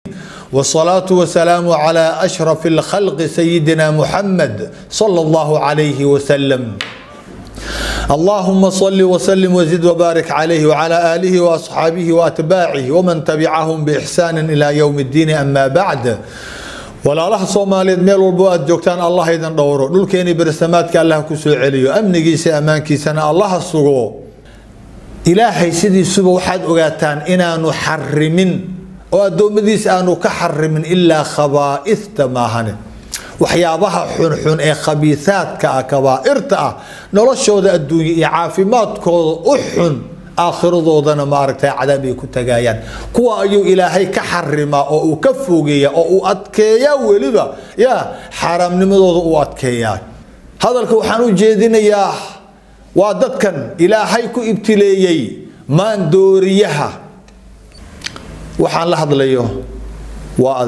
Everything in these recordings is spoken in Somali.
والصلاة والسلام على أشرف الخلق سيدنا محمد صلى الله عليه وسلم. اللهم صل وسلم وزد وبارك عليه وعلى آله وأصحابه وأتباعه ومن تبعهم بإحسان إلى يوم الدين. أما بعد، walaalaha Soomaaliyeed meel walba aad joogtaan Allah idin dhowro, dhulkeeni bersamaadka Allah ku soo celiyo, amnigiisa amaankiisana Allah sugo. Ilaahay sidiisuba waxaad ogaataan inaanu xarimin oo adoomadiisa aanu ka xarimin ilaa khabaa'ithta maahane, waxyaabaha xun ee khabiisaadka ah, kabaa'irta ah, noloshooda adduunyo iyo caafimaadkooda u xun, aakhiradoodan ma aragtay cadaab ay ku tagayaan. kuwa ayuu Ilaahay ka xarima oo uu ka fogeeya oo uu adkeeya, waliba xaraamnimadooda uu adkeeya. hadalka waxaan u jeedinayaa waa dadkan Ilaahay ku ibtileeyay maan dooriyaha. waxaan la hadlayo waa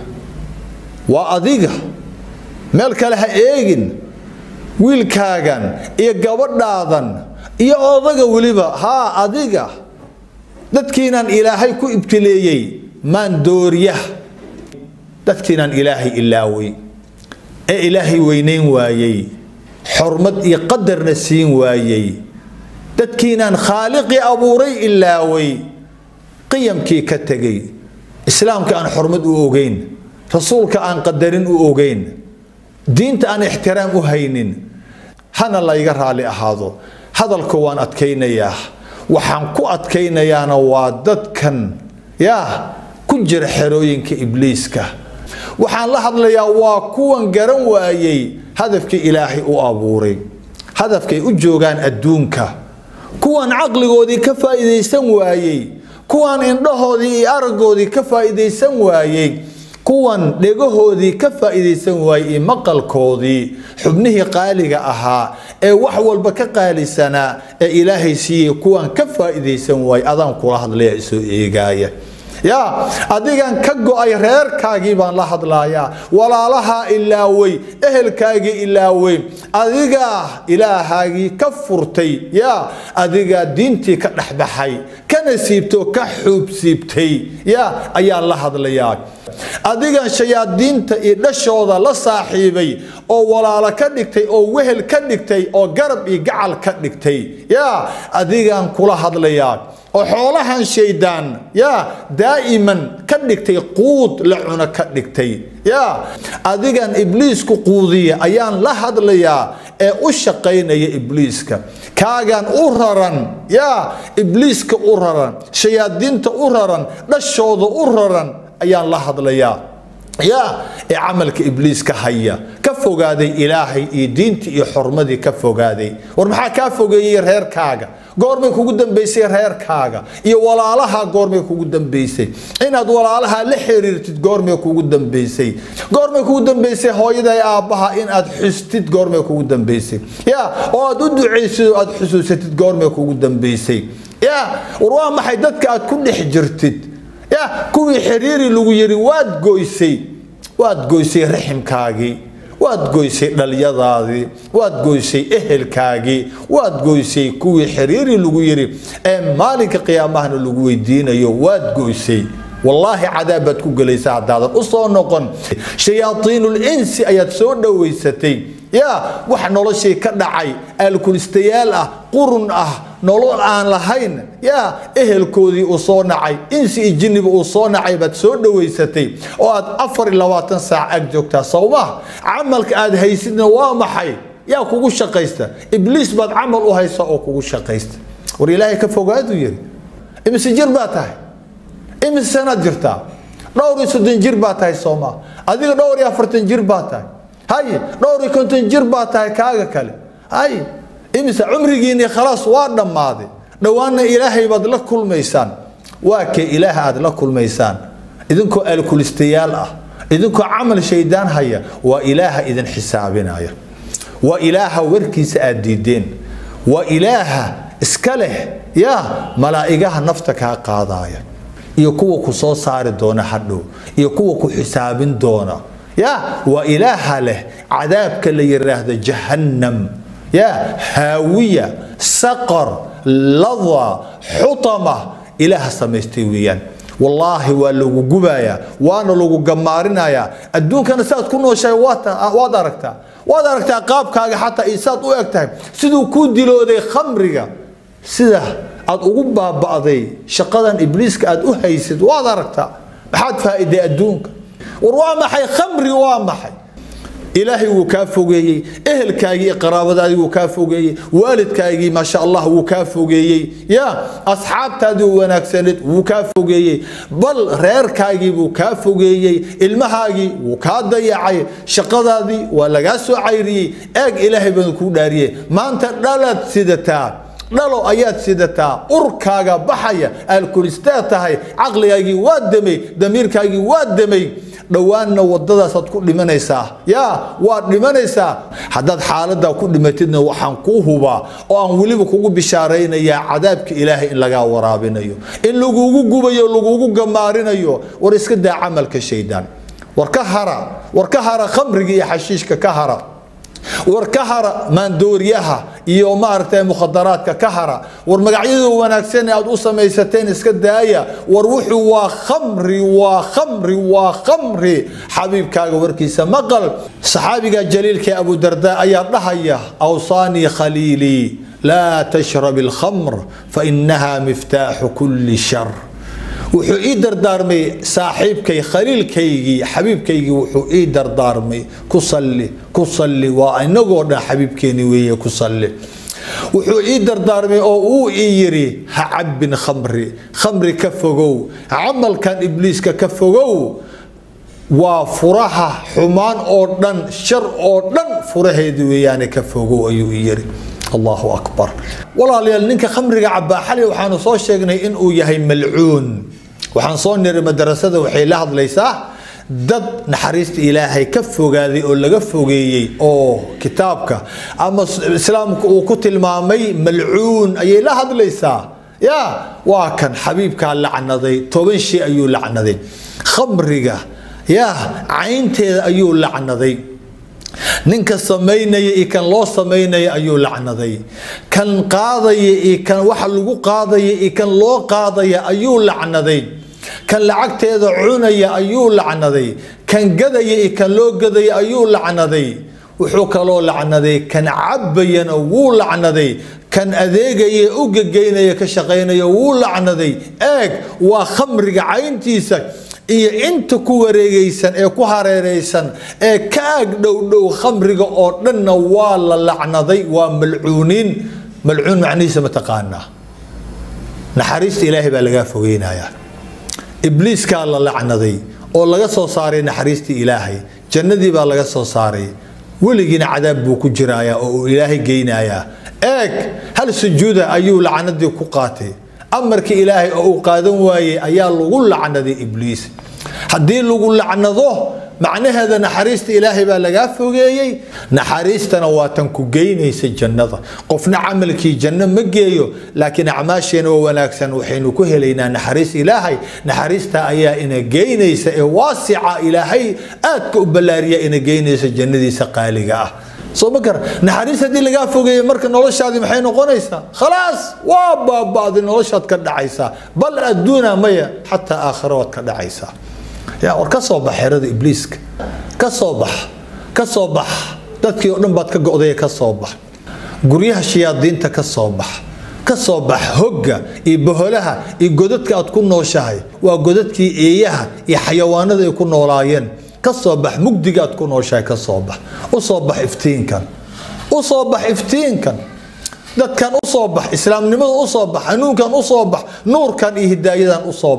adiga meel kale ha eegin. wiilkaagan iyo gabadhaadan iyo odaga waliba adiga dadkiinan Ilaahay ku ibtileeyay maan dooriyaha, dadkiinan Ilaahay ilaaway ee Ilaahay weyneyn waayay, xurmad iyo qadarna siin waayay, dadkiinan khaaliqi abuuray ilaaway, qiyamkii ka tagay, islaamka aan xurmad u ogeyn, rasuulka aan qadarin u ogeyn, diinta aan ixtiraam u haynin. hana la iga raali ahaado, hadalku waan adkeynayaa. waxaan ku adkeynayaana waa dadkan ku jira xerooyinka ibliiska. waxaan la hadlayaa waa kuwan garan waayay hadafkii Ilaahay u abuuray, hadafkay u joogaan adduunka, kuwan caqligoodii ka faa'iideysan waayay, kuwan indhahoodii iyo aragoodii ka faa'iideysan waayay, kuwan dhegahoodii ka faa'iideysan waayay, maqalkoodii, xubnihii qaaliga ahaa ee wax walba ka qaalisanaa ee Ilaahay siiyay, kuwan ka faa'iideysan waayay. adaan kula hadlaya soo eegaya, adigan ka go'ay reerkaagii baan la hadlayaa, walaalaha ilaaway, ehelkaagii ilaaway, adiga Ilaahagii ka furtay, adiga diintii ka dhaxbaxay, kana siibto ka xuub siibtay, ayaa la hadlayaa. adigan shayaadiinta iyo dhashooda la saaxiibay oo walaalo ka dhigtay oo wehel ka dhigtay oo garab iyo gacal ka dhigtay, adigan kula hadlayaa. oo xoolahan shaydaan daa'iman ka dhigtay quud la cuno ka dhigtay, adigan ibliisku quudiya ayaan la hadlayaa ee u shaqaynaya ibliiska. kaagan u raran, ibliiska u raran, shayaadiinta u raran, dhashooda u raran ayaan la hadlayaa. ee camalka ibliiska haya, ka fogaaday Ilaahay iyo diinta iyo xurmadii ka fogaaday. war maxaa ka fogeeyay reerkaaga? goormay kugu dambeysay reerkaaga iyo walaalaha? goormay kugu dambeysay inaad walaalaha la xiriirtid? goormay kugu dambeysay? goormay kugu dambeysay hooyada iyo aabaha inaad xustid? goormay kugu dambeysay oo aad u duceysid oo aad xusuusatid? goormay kugu dambeysay? war waa maxay dadka aad ku dhex jirtid? kuwii xiriiri lagu yiri waad goysay raximkaagii, waad goysay dhalyadaadii, waad goysay ehelkaagii, waad goysay kuwii xiriiri lagu yiri ee maalinka qiyaamahana lagu weydiinayo, waad goysay. والله عذابت كجلي ساعة هذا أصلا نقن شياطين الإنس أيات سود ويستي وحنا الله شيء كدعي الكوليستيال قرن نلول عن لهين إهل كودي أصنعي إنس الجن بأصنعي بتسود ويستي وأد أفر اللواتن ساعة أجوكتا صوبه عملك أد هيسنا وامحي كوكو شقيسته إبليس بعد عمل وهيسا كوكو شقيسته وريلاهي كفوقاتو يري إمس جرباتها إمس سنة جرتا دوري سدين جرباتها صوما أديك دوري أفرتن جرباتها هاي دوري كنت جرباتها كاغا كله هاي إمس عمري جيني خلاص وانا ماضي لو أن إلهي بدل كل ميسان واك إله أدل كل ميسان إذن كو الكوليستيال إذن كو عمل شيطان هيا وإله إذن حسابنا هيا وإله وركيس أديدين وإله اسكله يا ملائكة نفتك قاضايا يكوكو صو صار دونا حدو يكوكو حساب دونا يا وإله له عذابك اللي يراه جهنم يا هاوية سقر لظى حطمة إله سميستويا والله ولو جبايا وانا لو جمارنايا الدون كان ساد كنو شيء وادركتا قابكاga حتى إيساد u egtahay sidoo ku dilooday khamriga sida aad ugu baabaaday shaqadan ibliiska aad u haysid waad aragtaa maxaad faa'iiday adduunka war ma hay khamri ma hay إلهي وكافوجي أهل كاجي قرابة وكافوجي والد كاجي ما شاء الله وكافوجي يا أصحاب تادو ونكسلت وكافوجي بل غير كاجي وكافوجي المهاجي وكاديعي شقذادي ولا جاسو عيري أج إلهي بنكون داريه ما أنت دلت سيدتا لالو آيات سيدتا أركاجا بحية الكريستات هاي عقلي يجي وادمي ضمير كاجي وادمي دوانا وددا صد كل لمنيسا يا واد لمنيسا حداد حالدا كل لمتدنا وحن كوهبا oo aan waliba kugu bishaareynayaa cadaabka Ilaahay in laga waraabinayo in lagugu gubayo lagugu gamaarinayo war iska daa amalka shaydaan war ka hara khamriga iyo xashiishka ka hara warkahara maandooriyaha iyo maartay mukhadaraadka ka hara war magacyada wanaagsan aad u sameeysateen iska daaya war wuxuu waa khamri xabiibkaaga warkiisa maqal saxaabiga jaliilka Abu Darda ayaa dhahaya awsani khalili la tashrab al-khamr fa innaha miftah kulli shar wuxuu ii dardaarmay saaxiibkay khaliilkaygii xabiibkaygii wuxuu ii dardaarmay ku salli waa inagoo dhan xabiibkeeni weeye ku salli wuxuu ii dardaarmay oo uu ii yiri ha cabin khamri ka fogow amalkan ibliiska ka fogow waa furaha xumaan oo dhan shar oo dhan furaheedu weeyaan ka fogow ayuu yiri الله أكبر والله لأنك خمرك عبا حالي وحانو صو شيغني إن uu yahay malcuun waxaan soo niray madrasada waxay la hadlaysaa dad naxariista Ilaahay ka fogaaday oo laga fogeeyay oo kitaabka ama islaamku uu ku tilmaamay malcuun ayay la hadlaysaa ya waa kan xabiibka lacnaday 10 shay ayuu lacnaday khamriga ya caynteeda ayuu lacnaday ninka sameynaya kan loo sameynaya ayuu lacnaday kan qaadaya kan waxa lagu qaadaya kan loo qaadaya ayuu lacnaday kan lacagteeda cunaya ayuu lacnaday kan gadaya kan loo gadaya ayuu lacnaday wuxuu kaloo lacnaday kan cabayana wuu lacnaday kan adeegaya u gegeynaya ka shaqeynaya wuu lacnaday eeg waa khamriga cayntiisa iyo inta ku wareegaysan ee ku hareereysan ee kaag dhow khamriga oo dhanna waa la lacnaday waa malcuun macnihiisa ma taqaana naxariista Ilaahay baa laga fogeynayaa ibliiska la lacnaday oo laga soo saaray naxariista Ilaahay jannadii baa laga soo saaray waligiina cadaab buu ku jiraaya oo Ilaahay geynaya eeg hal sujuuda ayuu lacnadii ku qaatay amarka Ilaahay oo qaadan waayay ayaa lagu lacnaday ibliis hadii lagu lacnado macnaheeda naxariista Ilaahay baa laga fogeeyay naxariistana waa tan ku geynaysa jannada qofna amalkii janno ma geeyo laakiin acmaasheena oo wanaagsan waxaynu ku helaynaa naxariis Ilaahay naxariista ayaa ina geynaysa ee waasica Ilaahay aad ku balaariya ina geynaysa jannadiisa qaaliga ah soo makar naxariista hadii laga fogeeyo marka noloshaadi maxay noqonaysaa khalaas waa baabad noloshaad ka dhacaysa bal adduuna maya hatta aakhirad ka dhacaysa يا وركسو بحيرة إبليس كسو بح dadkii oo dhan baad ka go'day ka soo bax guriyaha shiyaadiinta ka soo bax hogga iyo boholaha iyo godadka aad ku nooshahay waa godadkii eeyaha iyo xayawaanada ay ku noolaayeen ka soo bax mugdiga aad ku nooshahay ka soo bax u soo bax iftiinkan dadkan u soo bax islaamnimada u soo bax hanuunkan u soo bax nuurkan iyo hidaayadan u soo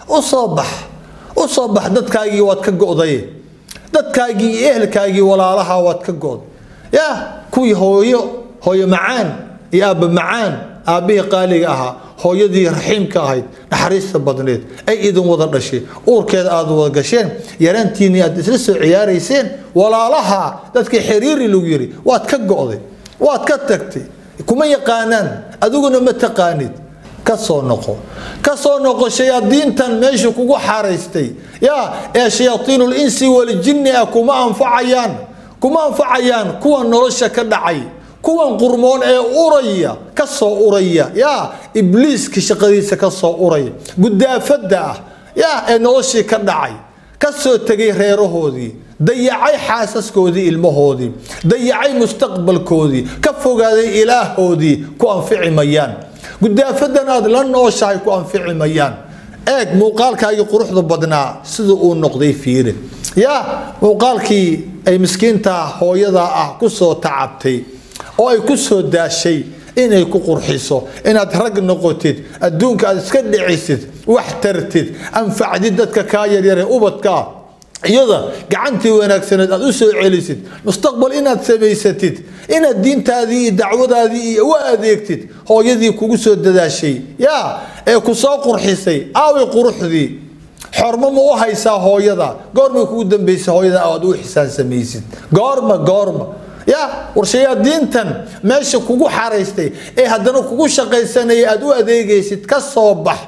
bax dadkaagii waad ka go'day dadkaagii ehelkaagii walaalaha waad ka good ya kuwii hooyo macaan iyo aabba macaan aabihi qaaliga ahaa hooyadii raxiimka ahayd naxariista badneed ay idin wada dhashay uurkeeda aad wada gasheen yaraantiinii aad isla soo ciyaarayseen walaalaha dadkii xiriiri lagu yiri waad ka go'day waad ka tagtay kuma yaqaanaan adiguna ma taqaanid kasoo noqo shayaadiintan meesha kugu xaaraystay ya ee shayaatiinul insi wal jinni kuma anfacayaan kuwa nolosha ka dhacay kuwan qurmoon ee uraya ya ibliiska shaqadiisa ka soo uraya gudaafada يا نوشي كدعي كسو تجي ريرهودي ضيعي حاسس كودي المهودي ضيعي مستقبل كودي كفوا هذا إله هودي كون فعل ميان قد أفدنا هذا لن نوشي كون فعل ميان اك موقالك اي قروح ضبطنا سدو النقدي فيره يا موقالك اي مسكينتا هويدا كسو تعبتي او اي كسو داشي inay ku qurxiso inaad rag noqotid adduunka aad iska dhicisid wax tartid anfacdid dadka ka yaryar ubadka iyada gacantii wanaagsaneed aad u soo celisid mustaqbal inaad sameysatid inaad diintaadii dacwadaadii u adeegtid hooyadii kugu soo dadaashay yaa ee ku soo qurxisay aawi quruxdii xormo ma u haysaa hooyada goorma kugu dambeysay hooyada aad u xisaan samaysid goorma يا ورشيا دينتن ماشي كوجو حارستي إيه هدنا كوجو شقي سنة أدو أذيجي ست كالصبح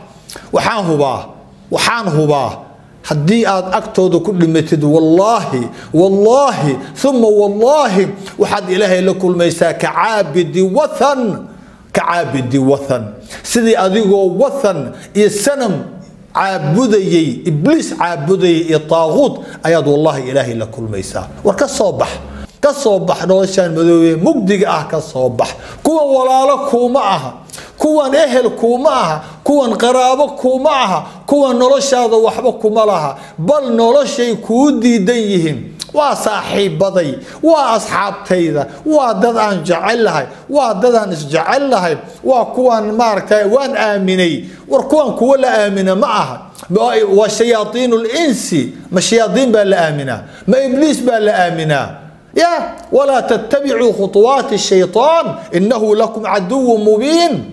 وحان هو هدي أكتود كل متد والله ثم والله وحد إلهي لكل ميسا كعابد وثن سيدي أذيجو وثن السنم عابدي إبليس عابدي الطاغوت أياد والله إلهي لكل ميسا كصبح نوشان مدوي مقدق كصبح كون ولالكو معها كون أهلكو معها كون قرابكو معها كون نرش هذا وحبكو ملها بل نرش يكودي ديهم وصاحب بضي وأصحاب تيذا وددان جعلها وددان جعلها وكون ماركتا وان آمني وكون كل آمنة معها وشياطين الإنس ما شياطين بلا آمنة ما إبليس بلا آمنة يا ولا تتبعوا خطوات الشيطان إنه لكم عدو مبين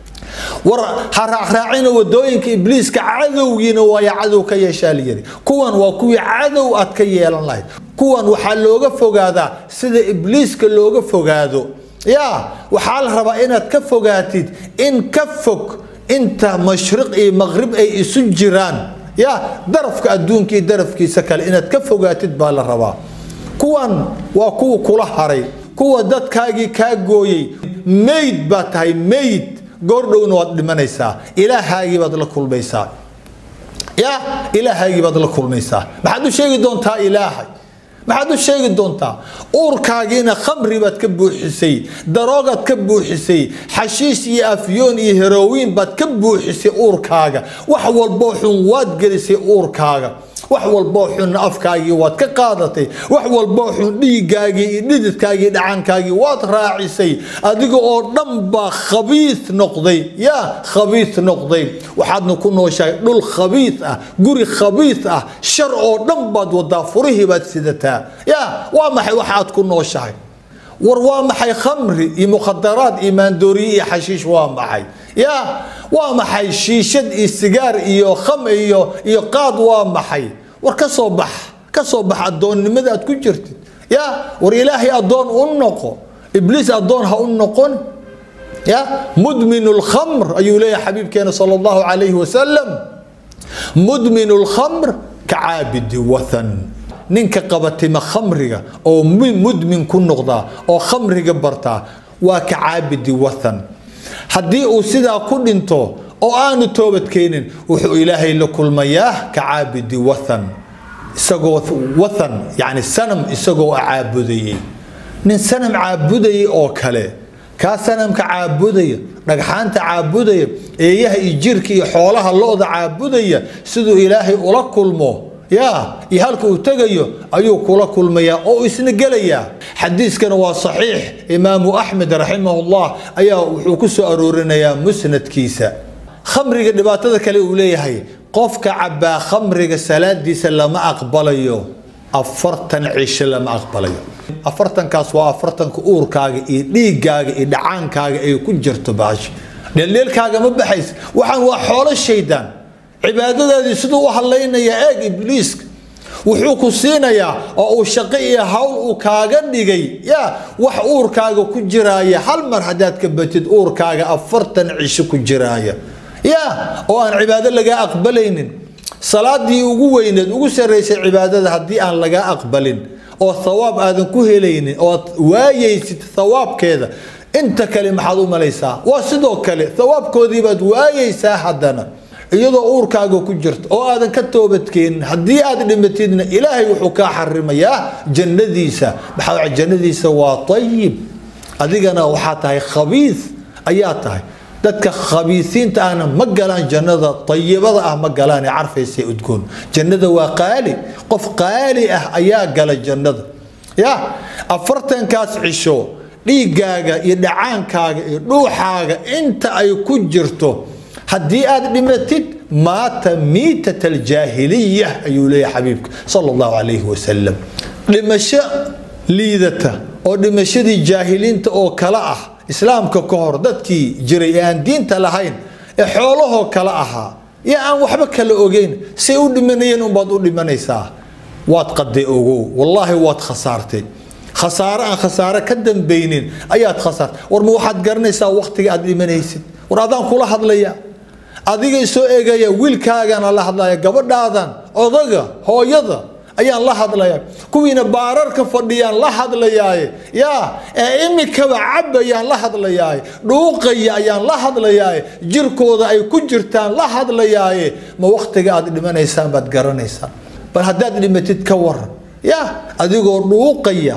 راعين ودوينك إبليس كعدوين ويا عدو كي شاليري كون وكوي عدو أتكي الله كون وحلوغ فوق هذا سيد إبليس كلوغ فوق هذا يا وحال ربعين تكفوقاتي إن كفك أنت مشرق أي مغرب أي سجران يا درفك أدونك درفك سكال إن تكفوقاتي بالربا كوان وكو كلا هري كوا دت كاجي كاجوي ميت باتهاي ميت قردون ودمنيسا إلهي بدل كل بيسا يا إلهي بدل كل ميسا ما حدو شيء دون تا إلهي ما حدو شيء دون تا أوركاجينا خمري بتكبو حسي دراجة تكبو حسي حشيش أفيون هيروين بتكبو حسي أوركاجا وحول بوحون واد جلسي أوركاجا وحول بوحون أفكاجي واد كقادتي وحول بوحون ديجاجي ديدكاجي دعنكاجي واد راعسي أديكو أردنبا خبيث نقضي يا خبيث نقضي وحد نكون شيء دول خبيثة جوري خبيثة شر أردنبا وضافره بتسدتها يا وامحي واحد كنا شيء وروامحي خمري مخدرات إيمان دوري حشيش وامحي يا وامحي شيشد السجار إيو خم إيو قاد وامحي وركصبح الدون ماذا تكون جرت يا ورإلهي الدون أنقو إبليس الدون أنقون يا مدمن الخمر أيها يا حبيب كان صلى الله عليه وسلم مدمن الخمر كعابد وثن نينك قبتي خمرية أو مدمن كن نقضة أو خمرية برتا وكعابد وثن هدي أسيدا كن انتو أو آنو توبت كينين وحو إلهي لكل مياه كعابد وثن إساقو وثن يعني السنم إساقو عابدي نين سنم عابدي أو كالي كا سنم كعابدي رقحان تعابدي إياه إجيركي حولها اللوضة عابدي سيدو إلهي أولكل مو يا يهالكو تجيو أيو كل مياه أو إسنجليا حديث كان هو صحيح إمام أحمد رحمه الله أيا وحكسو أرورنا يا مسند كيسة خمري قد كلي وليه قفك عبا خمري سلاد دي سلام أقبليو أفرتن عيش لما أقبليو أفرتن كاسوا أفرتن كور كاجي دي كاجي دعان كاجي كنجرت باش الليل كاجي مبحث وحن وحول الشيطان عبادة هذه سدوا حلينا يا إبليس وحوك السينا يا أو شقية هول وكاجا دقي يا وحور كاجا كجراية هل مرحدات كبتد أور كاجا أفرتن عيش كجراية يا وأن عبادة لقى أقبلين صلاة دي وجوين وجسر رئيس العبادة هدي أن لقى أقبلين أو الثواب هذا كهلين أو وايست ثواب كذا أنت كلمة حضوم ليس وصدق كلمة ثواب كذي بد وايس حدنا iyadoo uurkaaga ku jirto oo aadan ka toobadkeenin haddii aad dhimatidna ilaahay wuxuu kaa xarimayaa jannadiisa maxaa jannadiisa waa tayyib adigana waxaa tahay khabiis ayaa tahay dadka khabiisiinta ahna ma galaan jannada tayyibada ah ma galaan carfaysa udgoon jannada waa qaali qof qaali ah ayaa gala jannada ya afartankaas cisho dhiigaaga iyo dhacaankaaga iyo dhuuxaaga inta ay ku jirto haddii aad dhimatid maata miitata aljaahiliya ayuu leeyahay xabiibka sala allahu calayhi wasalam dhimasho liidata oo dhimashadii jaahiliinta oo kala ah islaamka ka hor dadkii jiray ee aan diinta lahayn ee xoolahoo kala ahaa iyo aan waxba kala ogeyn say u dhimanayeen unbaad u dhimanaysaa waad qaday ogow wallaahi waad khasaartay khasaare aan khasaare ka dambaynin ayaad khasaartay war ma waxaad garanaysaa waqtiga aad dhimanaysid war adaan kula hadlaya adiga soo eegaya wiilkaagana la hadlaya gabadhaadan odaga hooyada ayaan la hadlaya kuwiina baararka fadhiyaan la hadlayaaye yaa imikaba cabayaan la hadlayaaye dhuuqaya ayaan la hadlayaaye jirkooda ay ku jirtaan la hadlayaaye ma waqtiga aad dhimanaysaan baad garanaysaa bal haddaad dhimatid ka waran yaa adigoo dhuuqaya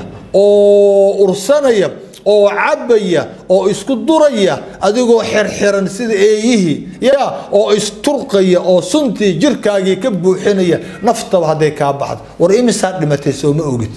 oo ursanaya oo cabaya oo isku duraya adigoo xirxiran sida eeyihii yaa oo isturqaya oo suntii jirkaagii ka buuxinaya naftaba hadday kaa baxdo war imisaa dhimatay soo ma ogid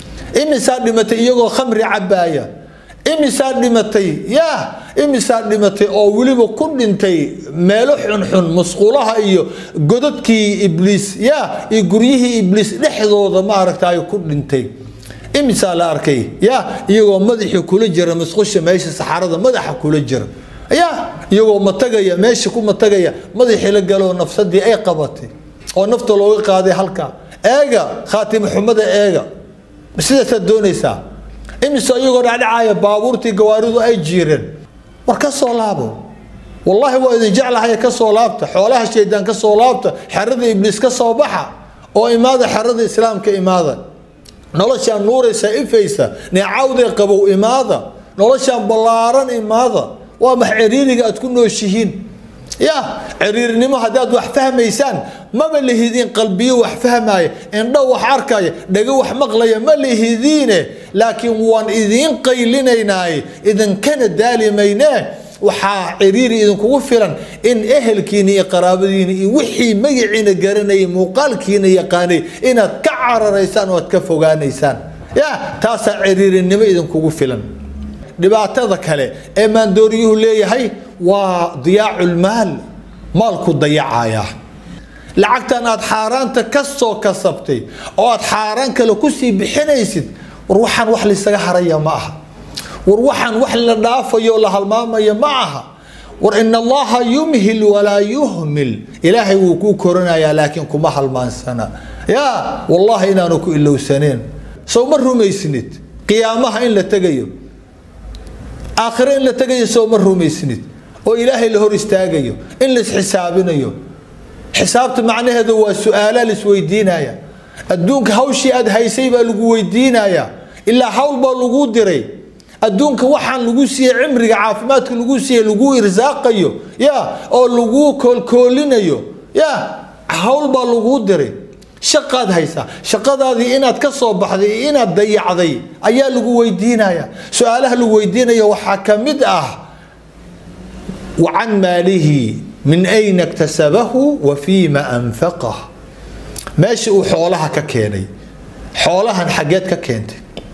imisaa dhimatay iyagoo khamri cabaaya imisaa dhimatay yaa imisaa dhimatay oo weliba ku dhintay meelo xunxun musqulaha iyo godadkii ibliis yaa iyo guryihii ibliis dhexdooda maaragtay ku dhintay imisa la arkay ya iyagoo madaxii kula jira masqusha meesha saxarada madaxa kula jira ya iyagoo matagaya meesha ku matagaya madaxii la galo nafsadii ay qabatay oo nafta looga qaaday halka eega khaatim xumada eega sidaas doonaysa imisa iyagoo dhacay baabuurtii gawaaridu ay jiireen war ka soo laabo wallahi waa idin jeclahay ka soo laabta xoolaha sheeydaan ka soo laabta xarada ibliis ka soo baxa oo imaada xarada islaamka imaada noloshaan nuuraysa ifaysa neecawday qabow imaada noloshaan ballaaran imaada waa max ciriiriga aad ku nooshihiin ya ciriirinimo haddaad wax fahmaysaan maba lihidiin qalbiyo wax fahmaya indho wax arkaya dhago wax maqlaya ma lihidiine laakiin waan idiin qaylinaynaaye idinkana daalimaynee waxaa ciriiri idinkugu filan in ehelkiina iyo qaraabadiina iyo wixii magaciina garanayay muuqaalkiina yaqaanay inaad ka cararaysaan oo aad ka fogaanaysaan ya taasaa ciriirinimo idinkugu filan dhibaatada kale ee maandooriyuhu leeyahay waa diyaacu lmaal maalku dayacaya lacagtan aad xaaraanta ka soo kasabtay oo aad xaaraan kale kusii bixinaysid war waxaan wax lisaga haraya ma aha war waxaan wax la dhaafayo la halmaamayo ma aha war in allaha yumhil wala yuhmil ilaahay wuu ku koranayaa laakiin kuma halmaansana ya wallahi inaanu ku ilowsaneen soo ma rumaysnid qiyaamaha in la tagayo aakhira in la tagayo soo ma rumaysnid oo ilaahay la hor istaagayo in la xisaabinayo xisaabta macnaheedu waa su'aalo la isweydiinaya adduunka hawshii aad haysay baa lagu weydiinaya ilaa hawl baa lagu diray adduunka waxaan lagu siiyay cimriga caafimaadka lagu siiyay lagu irsaaqayo ya oo lagu koolkoolinayo ya hawl baa lagu diray shaqaad haysa shaqadaadii inaad ka soo baxday inaad dayacday ayaa lagu weydiinaya su'aalaha lagu weydiinayo waxa kamid ah وعن ماله من أين اكتسبه وفيما أنفقه ماشي وحولها ككيني حولها حاجات ككينتي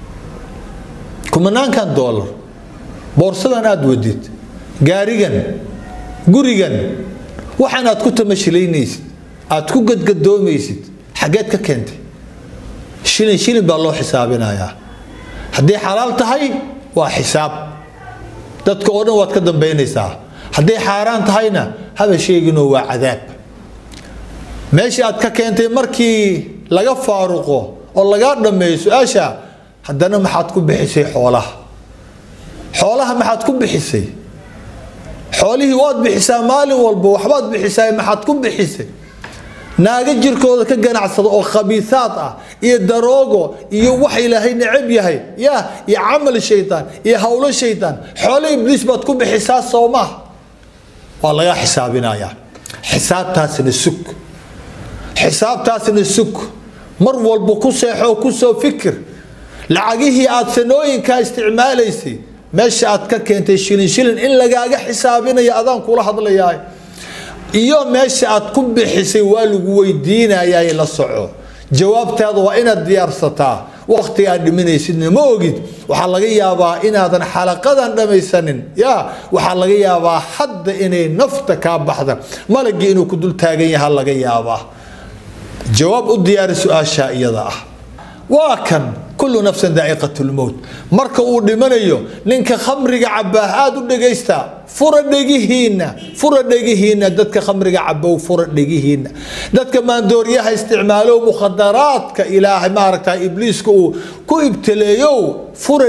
كمنان كان دولار بورصدان اد وديت غاريغان غوريغان waxaan aad ku tamashileynaysid aad ku gadgadoomaysid xageed ka keentay shilin baa loo xisaabinayaa hadii xalaal tahay waa xisaab dadka oo dhan waad ka dambeynaysaa hadii xaaraan tahayna haba sheegino waa cadaab meeshii aad ka keentay markii laga faaruqo oo laga dhameeyo su'aasha haddana maxaad ku bixisay xoolaha maxaad ku bixisay xoolihii waad bixisaa maalin walba waxbaad bixisaa maxaad ku bixisay naaga jirkooda ka ganacsada oo khabiisaad ah iyo daroogo iyo wax ilaahay necab yahay iyo amal shaytaan iyo hawlo shaytaan xoolo ibliis baad ku bixisaa Soomaa waa laga xisaabinayaa xisaabtaasina sug xisaabtaasina sug mar walba ku seexo ku soo fikir lacagihii aad sanooyinka isticmaalaysay meesha aad ka keentay shilin in lagaaga xisaabinayo adaan kula hadlayaa iyo meesha aad ku bixisay waa lagu weydiinayaa la soco jawaabtaada waa inaad diyaarsataa waqti aad dhimanaysid ma ogid waxa laga yaabaa inaadan xalaqadan dhamaysanin waxa laga yaabaa hadda inay nafta ka baxda malagi inuu ku dul taagan yahay laga yaabaa jawaab u diyaari su'aasha iyada ah waa kan kullu nafsin da'iqatul maut marka uu dhimanayo ninka khamriga cabaa aad u dhageysta fura dhagihiina dadka khamriga cabow fura dhagihiina dadka maandooriyaha isticmaalo mukhadaraadka ilaahay ma aragtaa ibliiska uu ku ibtaleeyo fura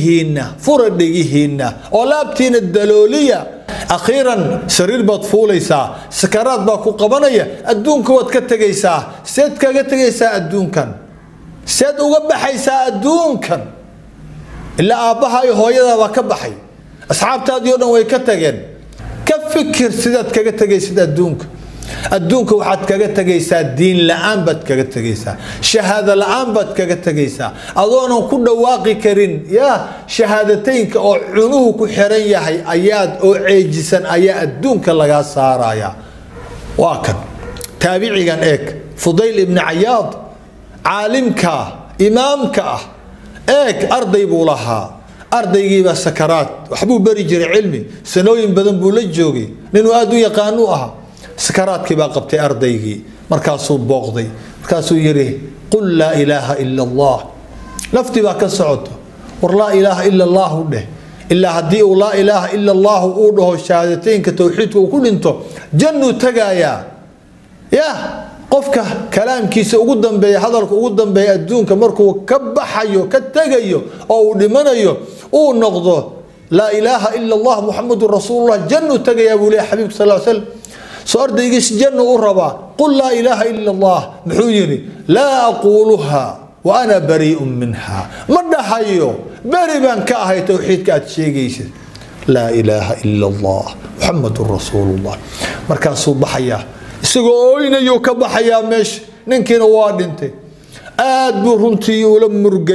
dhagihiina oo laabtiina dalooliya akhiran sariir baad fuulaysaa sakaraad baa ku qabanaya adduunka waad ka tagaysaa seed kaga tagaysaa adduunkan سيد وقبحي سادونكن إلا أباها يهويدا وكبحي أصحاب تاديونا ويكتغين كفكر سيدات كغتغي سيدات دونك وحد كغتغي ساد دين لآن بات كغتغي سا شهادة لآن بات كغتغي سا أظن كل واقي كرين يا شهادتين أو عنوه كحرين يحي أياد أو عيجسا أياد دونك لغا سارايا واكن تابعي كان إيك فضيل ابن عياض عالمك إمامك إيك أرضي بولها أرضي جيبا سكرات وحبو بري جري علمي سنوين بدن بولجوجي لأنه أدو يقانوها سكرات كبا قبتي أرضي مركاسو بوغضي مركاسو يري قل لا إله إلا الله لفتي باك السعود ولا إله إلا الله ده إلا هدي لا إله إلا الله أوله الشهادتين كتوحيد وكل انتو جنو تقايا يا qofka kalaamkiisa ugu dambeeya hadalka ugu dambeeya adduunka markuu ka baxayo ka tagayo oo uu dhimanayo uu noqdo la ilaaha illa allah muhammadur rasuulullah jannu tagaya buu leeyahay xabiibka sallallahu alayhi wasallam soo ardaygiis jannu u raba qul la ilaaha illa allah muxuu yiri la aquluha wa ana bari'un minha madahayo bari baan ka ahay tawxiidka aad sheegaysid la ilaaha illa allah muhammadur rasuulullah markaasuu baxaya isagoo ooynayo ka baxaya meesh ninkiina waa dhintay aad buu runtii ula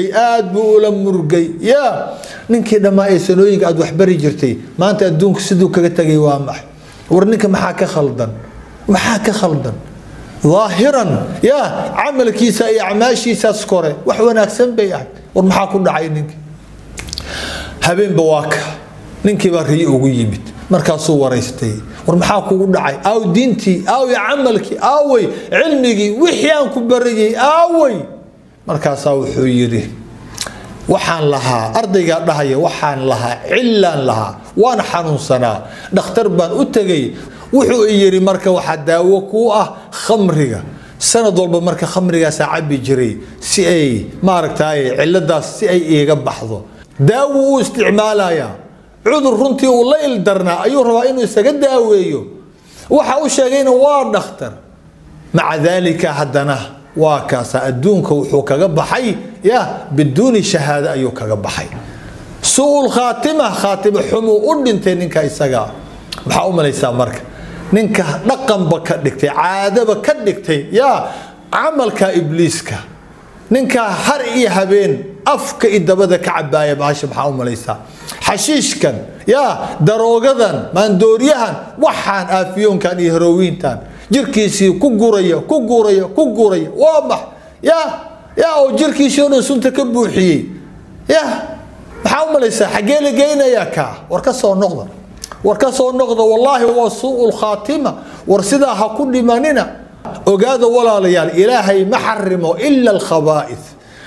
murgay ya ninkii dhamaa ay sanooyinka aad wax bari jirtay maanta adduunka sidoo kaga tagay waa maxay war ninka maxaa ka khaldan ظاهرا يا عمل كيسا اعماشي ساسكوري wax wanaagsan bay ahay war maxaa ku dhacay ninkii habeen bawaaka ninkii baa riyo ugu yimid markaasuu wareystay war maxaa kugu dhacay aw diintii aw amalki aw cilmigi wixii aan ku bariyay aaway markaasaa wuxuu yiri waxaan lahaa ardayga dhahaya waxaan lahaa cilaan lahaa waan xanuunsanaa dhakhtar baan u tagay wuxuu yiri marka waxa daawo ku ah khamriga sanad walba marka khamrigaas cabi jiray si ay maaragtay ciladaas si ay iiga baxdo daawo uu isticmaalaya عذر رنتي والله الدرنا أيوه روا إنه يستجد أويه وحاول شيئين واردختر مع ذلك هدنا وكاسا الدونك وحوك جب حي يا بدون شهادة أيوك جب حي سوء الخاتمة خاتمة حمو أردن تنين كايسجا بحاول ما ليس مرك نينك رقم بكدكتي عادة بكدكتي يا عمل كإبليسك نينك هرئي هبين أفك إذا بدك عباية بعاش بحاول ما ليس حشيش كان يا دروغدان ماندوريهان وحان افيون كان هيروين تان جيركيسي كوغوريا واضح يا او جيركيسي ون سنت كبوخي يا محاول ليس حقيله جينا يا كا وركسو نقضه والله هو سوء الخاتمه ورسدا ها كل ماننا اوغاده ولا ليال الهي ما حرمه الا الخبائث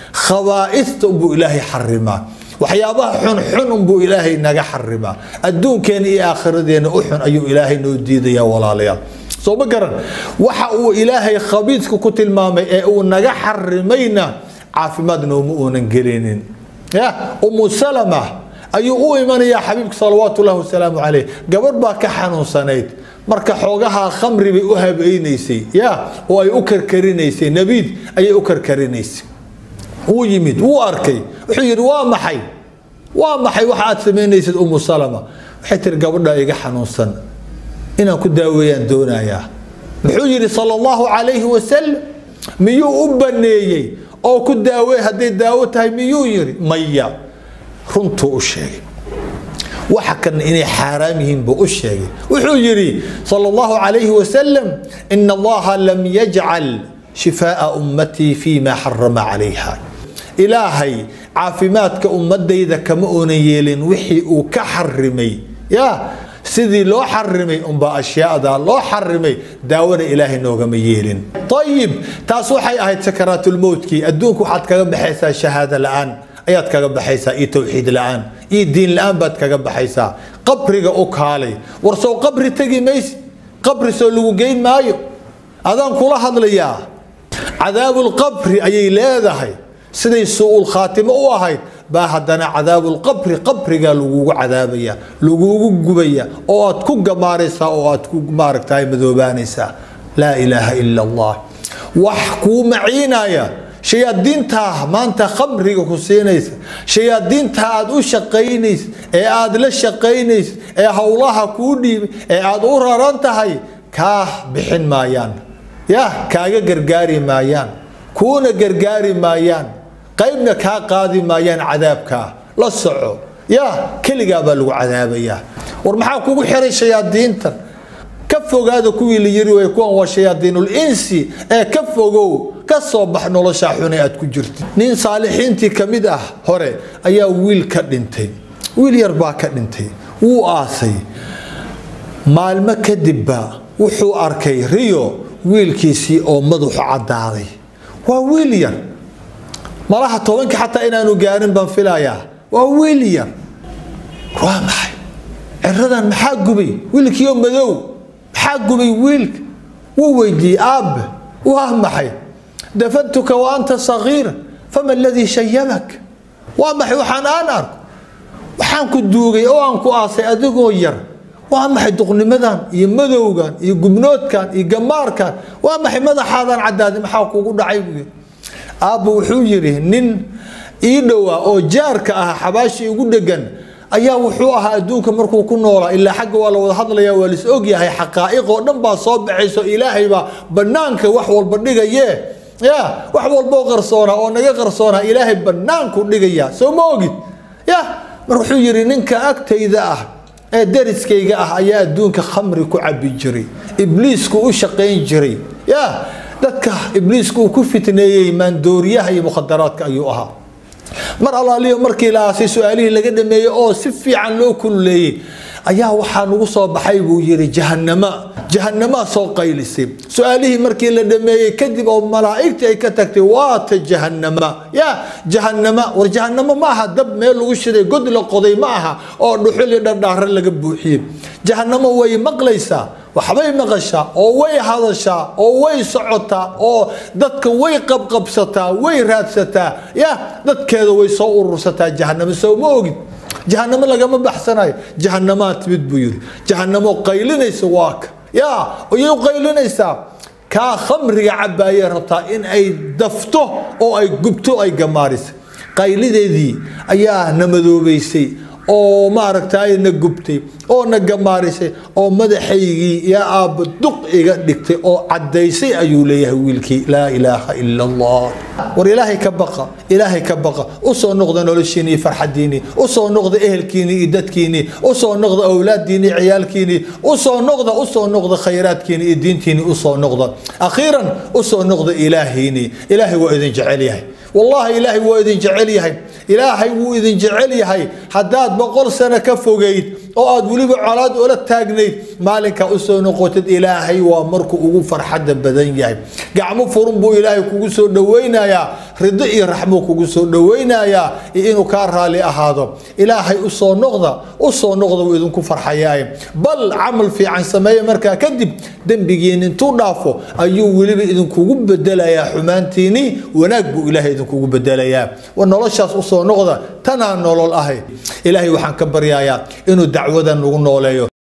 ابو الهي حرمه وحيابها حن بو إلهي نجا حربا الدون كان آخر دين أحن أيو إلهي نوديد يا ولا ليا سو بقرن وحقو إلهي خبيث كتل مامي أو نجا حرمينا عافماد نومون جرينين يا أم سلمة أيو إيمان يا حبيبك صلوات الله وسلامه عليه قبل باك حنون سنيد marka xoogaha khamri bay u habeeynaysay oo ay u karkarinaysay nabiid ay u karkarinaysay uu yimid uu arkay wuxuu yiri waa maxay waxaad sameynaysid salama waxay tir gabadha iga xanuunsan inaan ku daaweeyaan doonayaa محيري صلى الله عليه وسلم ميو أبنيي أو كداوي هدي داوتها ميو يري ميا رنتو الشيء وحكن إني حرامهم بأشياء وحجري صلى الله عليه وسلم إن الله لم يجعل شفاء أمتي فيما حرم عليها إلهي عافماتك أمتي إذا كمؤنيل وحي وكحرمي يا سيدي لو حرمي أنبا أشياء دا لو حرمي داون إلهي نوغم ييلين طيب تاسوحي أهي سكرات الموت كي أدونك وحد كغب حيثا الشهادة الآن أيات كغب حيثا إي توحيد الآن إي الدين الآن بات كغب حيثا قبرك أوكالي ورسو قبري تجي ميس قبري سولو جين مايو أذان كل هذا ليا عذاب القبر أي لا هي سيدي سوء الخاتمة وهاي باهدنا عذاب القبر قبر قالوا عذابية لوجو جبية أو تكون جمارسة أو تكون جمارك تاي مذوبانسة لا إله إلا الله وحكوا معينا يا شيادين تاه ما أنت خمرك كسينيس شيادين تاه أدو شقينيس أد لا شقينيس هولها كودي أد أوران تهاي كاه بحن مايان يا كاجا جرجاري مايان كون جرجاري مايان قيمنا كا قاضي مايان عذابك لا صعو يا كل قابل عذابيا ورمحا كوغو خيري شياطين كفوغ هذا كوي اللي يري ويكون وشياطين الانسي كفوغو كسو بخ نولشا خونيات ku jirti nin saalixiintii kamid ah hore ayaa wiil ka dhintay wiil yar baa ka dhintay wuu aasay maalmo kadib wuxuu arkay riyo wiilkiisii oo madaxu cadaaday waa wiil yar malaha tobanka xataa inaanu gaarin baan filayaa waa wiil yar waa maxay ciradan maxaa gubay wiilkii madow maxaa gubay wiilk wuu weydii aab waa maxay دفنتك وأنت صغير فما الذي شيبك وما وحان أنا وحان كدوغي أو أنكو آسي أدقو ير وما حدقني مدان يمدو كان يقبنوت كان يقمار كان وما مدى حاضر عداد محاوكو قد عيبو أبو حجره نين إيدوا أو جارك حباشي يقول دقن ayaa wuxuu ahaa adduunka markuu ku noolaa ilaa xaq wala wada hadlaya wala is og yahay xaqaa'iq oo dhan baa soo baxayso ilaahay baa banaanka wax walba dhigayee يا وحول بوغرسونا أو نجغرسونا إلهي بنانكو دقيا سو موجد يا مرحو يري ننك أكتيدا درس كيغا أيا دونك خمري كو عبي جري إبليس كو شقين جري يا دتك إبليس كو كفتني من دوريها هي مخدرات أيوها مر الله لي مركي لا سي سؤالي لقد مي أو سفي عن لو كل أيا وحان وصو بحيبو يري جهنم سو قيلسي سؤاله مركي لدمي كذب أو ملائكتي أي كتكتي وات جهنم يا جهنم ورجهنم معها دب ميل وشري قد لقضي معها أو نحل دهر لقبوحيب جهنم وي مقليسا وحبايب مغشا أو وي هذا أو وي صعوتا أو دتك وي قبقبستا وي رادستا يا دتك هذا وي صور رستا جهنم سو موجد جهنم لقى بحثناي جهنمات بدبير جهنم قيلنيس واك يا ويو قيلنيسا كا خمر عباية ربطا إن أي دفته أو أي قبته أي قمارس قيلدي أياه نمذو بيسي أو ماركتاي نقبتي أو نقمارسي أو مدحيجي يا أب دق إيجادكتي أو عديسي أيوليه ويلكي لا إله إلا الله ورإلهي كبقى إلهي كبقى أصو نقضى نولشيني فرح ديني أصو نقضى أهل كيني إدت كيني أصو نقضى أولاد ديني عيال كيني أصو نقضى خيرات كيني الدين كيني أصو نقضى أخيرا أصو نقضى إلهيني إلهي وإذن جعليه والله إلهي وإذن جعليه إلهي وإذن جعليه حداد بقول سنة كفوقيد أو أدولي بعلاد ولا تاجنيد مالك أسو نقطة إلهي ومركو أقول فرحة بدن جاي قعمو فرم بو إلهي كوسو دوينا يا ردئي رحمو كوسو دوينا يا إنه كارها لأهاده إلهي أسو نقضة وإذن كفرحة ياي بل عمل في عن سماية مركا كدب دم بيجين انتو نافو أيو ولي إذن كوجو بدلا يا حمانتيني ونقبو إلهي إذن كوجو بدلا يا ونولشاس أسو نقضة تنا نولل أهي إلهي وحن كبر يا إنه دعوة نقول نوليو